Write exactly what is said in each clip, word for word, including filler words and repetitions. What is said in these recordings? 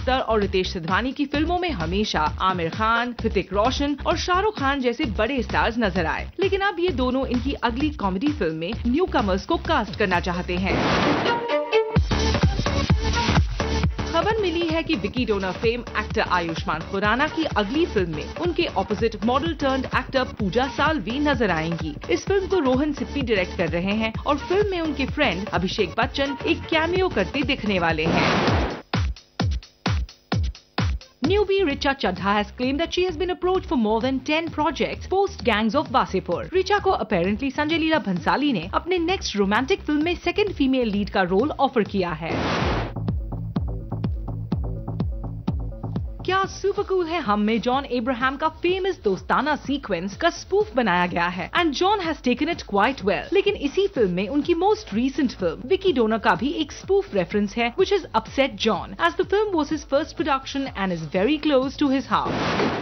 अख्तर और रितेश सिधवानी की फिल्मों में हमेशा आमिर खान, ऋतिक रोशन और शाहरुख खान जैसे बड़े स्टार्स नजर आए, लेकिन अब ये दोनों इनकी अगली कॉमेडी फिल्म में न्यूकमर्स को कास्ट करना चाहते हैं। खबर मिली है कि विकी डोनर फेम एक्टर आयुष्मान खुराना की अगली फिल्म में उनके opposite model turned actor Pooja Salvi नजर आएंगी। इस फिल्म को रोहन सिप्पी डायरेक्ट कर रहे हैं और फिल्म में उनके फ्रेंड अभिषेक बच्चन एक कैमियो करते दिखने वाले हैं। Newbie Richa Chadha has claimed that she has been approached for more than ten projects post Gangs of Wasipur. Richa को apparently Sanjay Leela Bhansali ने अपने next romantic film में second female lead का role offer किया है। क्या सुपर कूल है हम में जॉन एब्राहम का famous Dostana sequence का स्पूफ बनाया गया है and John has taken it quite well. लेकिन इसी फिल्म में उनकी most recent film Vicky Donor का भी एक स्पूफ रेफरेंस है which has upset John as the film was his first production and is very close to his heart.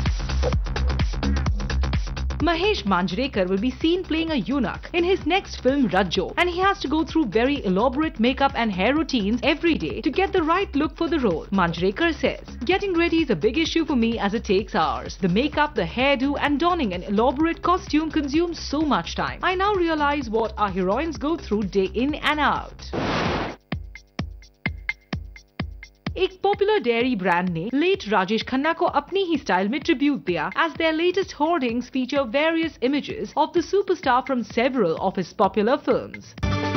Mahesh Manjrekar will be seen playing a eunuch in his next film Rajjo, and he has to go through very elaborate makeup and hair routines every day to get the right look for the role. Manjrekar says, "Getting ready is a big issue for me as it takes hours. The makeup, the hairdo and donning an elaborate costume consumes so much time. I now realize what our heroines go through day in and out." एक popular dairy brand ने late Rajesh Khanna को अपनी ही style में tribute दिया as their latest hoardings feature various images of the superstar from several of his popular films.